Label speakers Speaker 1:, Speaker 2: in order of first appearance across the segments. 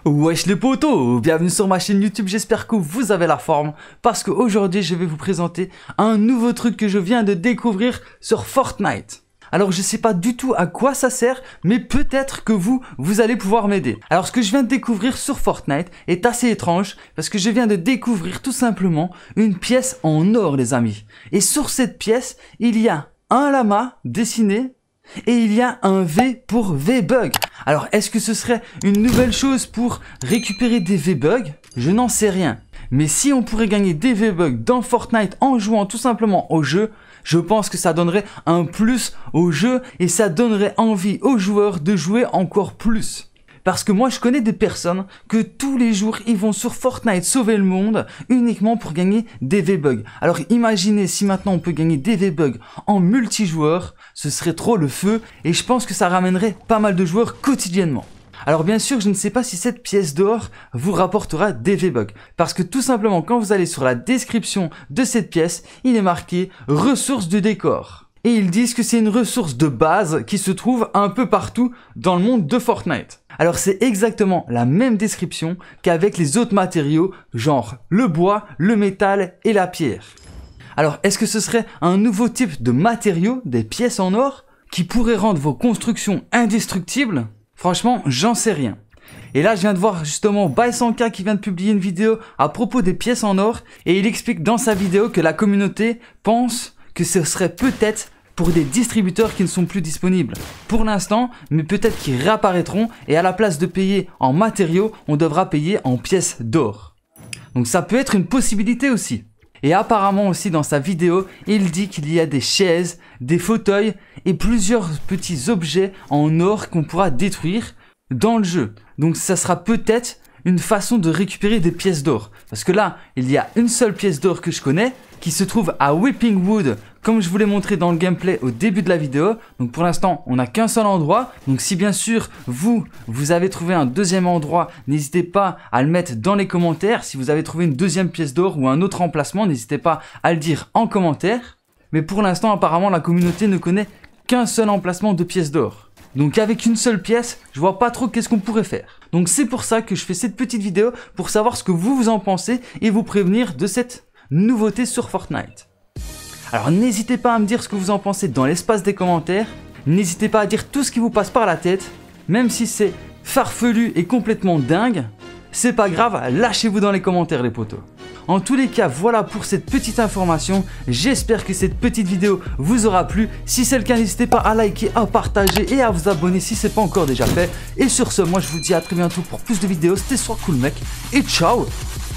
Speaker 1: Wesh les potos, bienvenue sur ma chaîne YouTube, j'espère que vous avez la forme parce qu'aujourd'hui je vais vous présenter un nouveau truc que je viens de découvrir sur Fortnite. Alors je sais pas du tout à quoi ça sert, mais peut-être que vous allez pouvoir m'aider. Alors ce que je viens de découvrir sur Fortnite est assez étrange parce que je viens de découvrir tout simplement une pièce en or les amis. Et sur cette pièce, il y a un lama dessiné et il y a un V pour V-Bug. Alors est-ce que ce serait une nouvelle chose pour récupérer des V-Bugs? Je n'en sais rien. Mais si on pourrait gagner des V-Bugs dans Fortnite en jouant tout simplement au jeu, je pense que ça donnerait un plus au jeu et ça donnerait envie aux joueurs de jouer encore plus. Parce que moi je connais des personnes que tous les jours ils vont sur Fortnite sauver le monde uniquement pour gagner des V-Bugs. Alors imaginez si maintenant on peut gagner des V-Bugs en multijoueur, ce serait trop le feu et je pense que ça ramènerait pas mal de joueurs quotidiennement. Alors bien sûr je ne sais pas si cette pièce d'or vous rapportera des V-Bugs. Parce que tout simplement quand vous allez sur la description de cette pièce, il est marqué ressources de décor. Et ils disent que c'est une ressource de base qui se trouve un peu partout dans le monde de Fortnite. Alors c'est exactement la même description qu'avec les autres matériaux, genre le bois, le métal et la pierre. Alors est-ce que ce serait un nouveau type de matériaux, des pièces en or, qui pourraient rendre vos constructions indestructibles? Franchement, j'en sais rien. Et là je viens de voir justement By100K qui vient de publier une vidéo à propos des pièces en or et il explique dans sa vidéo que la communauté pense que ce serait peut-être pour des distributeurs qui ne sont plus disponibles pour l'instant, mais peut-être qu'ils réapparaîtront et à la place de payer en matériaux, on devra payer en pièces d'or. Donc ça peut être une possibilité aussi. Et apparemment aussi dans sa vidéo, il dit qu'il y a des chaises, des fauteuils et plusieurs petits objets en or qu'on pourra détruire dans le jeu. Donc ça sera peut-être une façon de récupérer des pièces d'or. Parce que là, il y a une seule pièce d'or que je connais qui se trouve à Whipping Wood, comme je vous l'ai montré dans le gameplay au début de la vidéo. Donc pour l'instant, on n'a qu'un seul endroit. Donc si bien sûr, vous avez trouvé un deuxième endroit, n'hésitez pas à le mettre dans les commentaires. Si vous avez trouvé une deuxième pièce d'or ou un autre emplacement, n'hésitez pas à le dire en commentaire. Mais pour l'instant, apparemment, la communauté ne connaît qu'un seul emplacement de pièces d'or. Donc avec une seule pièce, je vois pas trop qu'est-ce qu'on pourrait faire. Donc c'est pour ça que je fais cette petite vidéo pour savoir ce que vous en pensez et vous prévenir de cette nouveauté sur Fortnite. Alors n'hésitez pas à me dire ce que vous en pensez dans l'espace des commentaires. N'hésitez pas à dire tout ce qui vous passe par la tête. Même si c'est farfelu et complètement dingue, c'est pas grave, lâchez-vous dans les commentaires les potos. En tous les cas, voilà pour cette petite information. J'espère que cette petite vidéo vous aura plu. Si c'est le cas, n'hésitez pas à liker, à partager et à vous abonner si c'est pas encore déjà fait. Et sur ce, moi je vous dis à très bientôt pour plus de vidéos. C'était Sois Cool Mec et ciao.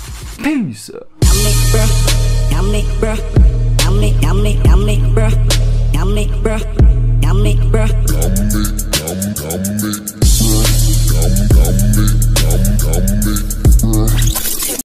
Speaker 1: Peace.